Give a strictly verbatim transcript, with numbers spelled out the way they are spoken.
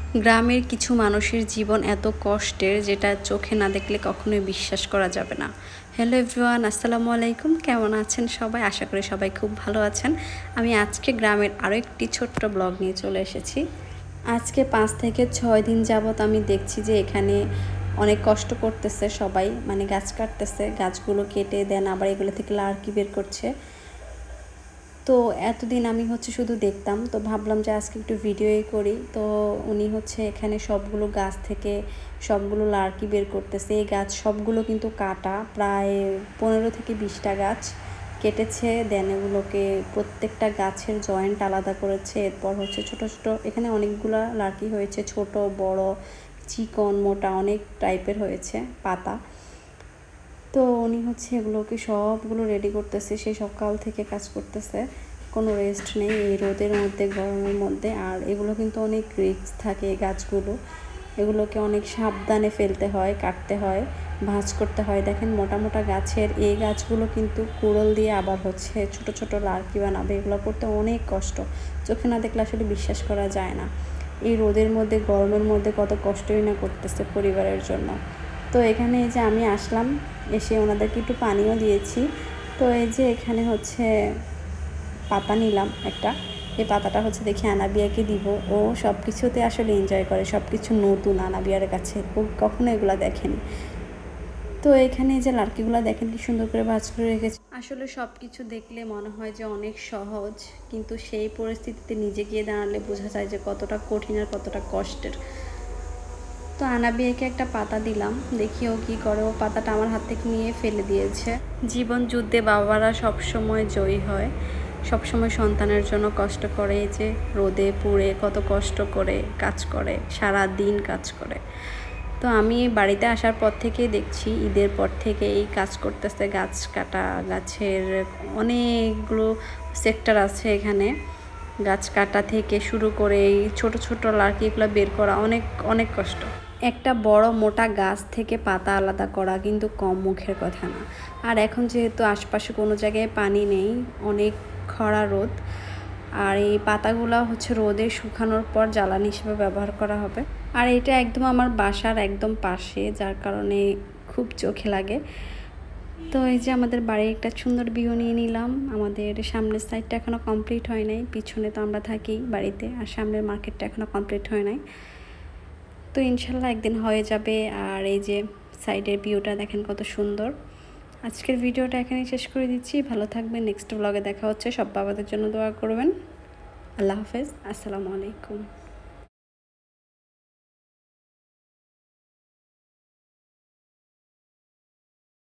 গ্রামের কিছু মানুষের জীবন এত কষ্টের যেটা চোখে না দেখলে কখনোই বিশ্বাস করা যাবে না। হ্যালো এভরিওয়ান, আসসালামু আলাইকুম। কেমন আছেন সবাই? আশা করি সবাই খুব ভালো আছেন। আমি আজকে গ্রামের আরও একটি ছোট্ট ব্লগ নিয়ে চলে এসেছি। আজকে পাঁচ থেকে ছয় দিন যাবত আমি দেখছি যে এখানে অনেক কষ্ট করতেছে সবাই, মানে গাছ কাটতেছে, গাছগুলো কেটে দেন আবার এগুলো থেকে লার্কি বের করছে। তো এতদিন আমি হচ্ছে শুধু দেখতাম, তো ভাবলাম যে আজকে একটু ভিডিওই করি। তো উনি হচ্ছে এখানে সবগুলো গাছ থেকে সবগুলো লার্কি বের করতেছে। এই গাছ সবগুলো কিন্তু কাটা, প্রায় পনেরো থেকে বিশটা গাছ কেটেছে। দেন এগুলোকে প্রত্যেকটা গাছের জয়েন্ট আলাদা করেছে। এরপর হচ্ছে ছোট ছোট, এখানে অনেকগুলো লার্কি হয়েছে, ছোট বড় চিকন মোটা অনেক টাইপের হয়েছে পাতা। তো উনি হচ্ছে এগুলোকে সবগুলো রেডি করতেছে, সেই সকাল থেকে কাজ করতেছে, কোনো রেস্ট নেই এই রোদের মধ্যে, গরমের মধ্যে। আর এগুলো কিন্তু অনেক রিস্ক থাকে, এই গাছগুলো, এগুলোকে অনেক সাবধানে ফেলতে হয়, কাটতে হয়, ভাঁজ করতে হয়। দেখেন মোটা মোটা গাছের এই গাছগুলো কিন্তু কুড়োল দিয়ে আবার হচ্ছে ছোট ছোট লার্কি বানাবে। এগুলো করতে অনেক কষ্ট, চোখে না দেখলে আসলে বিশ্বাস করা যায় না। এই রোদের মধ্যে গরমের মধ্যে কত কষ্টই না করতেছে পরিবারের জন্য। তো এখানে এই যে আমি আসলাম, এসে ওনাদেরকে একটু পানিও দিয়েছি। তো এই যে এখানে হচ্ছে পাতা নিলাম একটা, এই পাতাটা হচ্ছে দেখি আনাবিয়াকে দিব। ও সব কিছুতে আসলে এনজয় করে, সব কিছু নতুন আনাবিয়ার কাছে, ও কখনো এগুলো দেখেনি। তো এখানে যে লার্কিগুলো দেখেন কি সুন্দর করে ভাঁজ করে রেখেছে। আসলে সব কিছু দেখলে মনে হয় যে অনেক সহজ, কিন্তু সেই পরিস্থিতিতে নিজে গিয়ে দাঁড়ালে বোঝা যায় যে কতটা কঠিন আর কতটা কষ্টের। তো আনাবিয়াকে একটা পাতা দিলাম, দেখি ও কী করে। ও পাতাটা আমার হাত থেকে নিয়ে ফেলে দিয়েছে। জীবন যুদ্ধে বাবারা সবসময় জয়ী হয়, সবসময় সন্তানের জন্য কষ্ট করে। এই যে রোদে পুড়ে কত কষ্ট করে কাজ করে, সারা দিন কাজ করে। তো আমি বাড়িতে আসার পর থেকেই দেখছি, ঈদের পর থেকে এই কাজ করতেছে, গাছ কাটা, গাছের অনেকগুলো সেক্টর আছে এখানে, গাছ কাটা থেকে শুরু করে এই ছোটো ছোটো লার্কিগুলো বের করা অনেক অনেক কষ্ট। একটা বড় মোটা গাছ থেকে পাতা আলাদা করা কিন্তু কম মুখের কথা না। আর এখন যেহেতু আশপাশে কোনো জায়গায় পানি নেই, অনেক খরা রোদ, আর এই পাতাগুলো হচ্ছে রোদে শুকানোর পর জ্বালানি হিসেবে ব্যবহার করা হবে। আর এটা একদম আমার বাসার একদম পাশে, যার কারণে খুব চোখে লাগে। তো এই যে আমাদের বাড়ির একটা সুন্দর ভিউ নিয়ে নিলাম। আমাদের সামনের সাইডটা এখনও কমপ্লিট হয় নাই, পিছনে তো আমরা থাকি বাড়িতে, আর সামনের মার্কেটটা এখনও কমপ্লিট হয় নাই। তো ইনশাল্লাহ একদিন হয়ে যাবে। আর এই যে সাইডের ভিউটা দেখেন কত সুন্দর। আজকের ভিডিওটা এখানেই শেষ করে দিচ্ছি। ভালো থাকবেন, নেক্সট ব্লগে দেখা হচ্ছে। সব বাবাদের জন্য দোয়া করবেন। আল্লাহ হাফেজ, আসসালামু আলাইকুম।